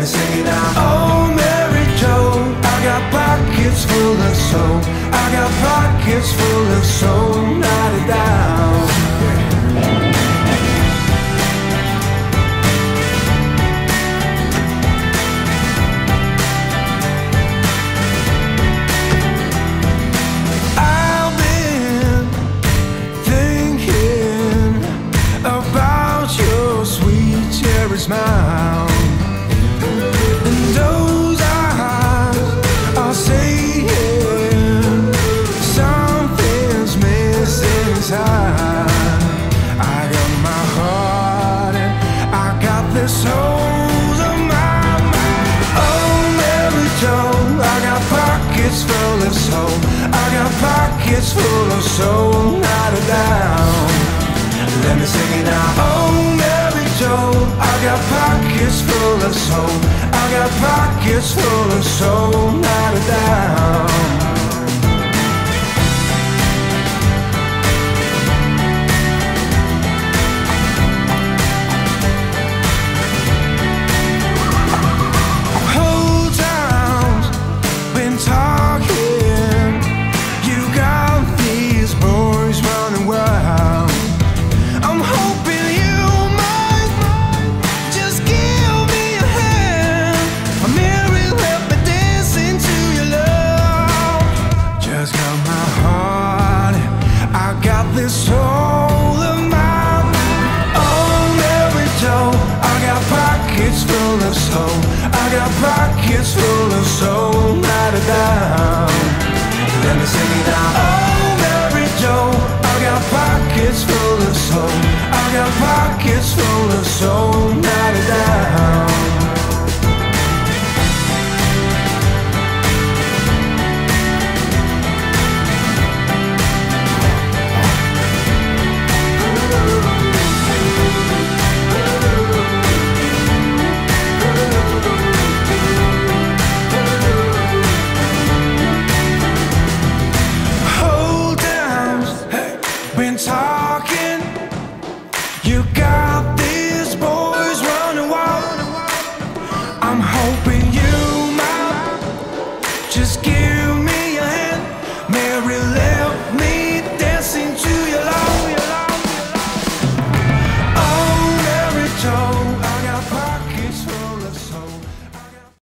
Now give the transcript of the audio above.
me sing it out. Oh, Mary Jo, I got pockets full of soul. I got pockets full of soul, not a doubt. I've been thinking about your sweet cherry smile. And those eyes are saying something's missing inside. I got my heart and I got the souls of my mind. Oh, Mary Jo, I got pockets full of soul. I got pockets full of soul, not a doubt. Let me sing it out. Oh, Mary Jo, I got pockets full of soul. I got pockets full of soul, not a doubt. Whole town's been talking. You got these boys running wild. I'm hoping you might just give me a hand. Mary, let me dance into your love. Just got my heart, I got this soul of mine. Oh, Mary Jo, I got pockets full of soul. I got pockets full of soul, not a doubt. Let me sing it out. Oh, Mary Jo, I got pockets full of soul. I got pockets full of soul, not a doubt. Whole town's been talking. You got these boys running wild. I'm hoping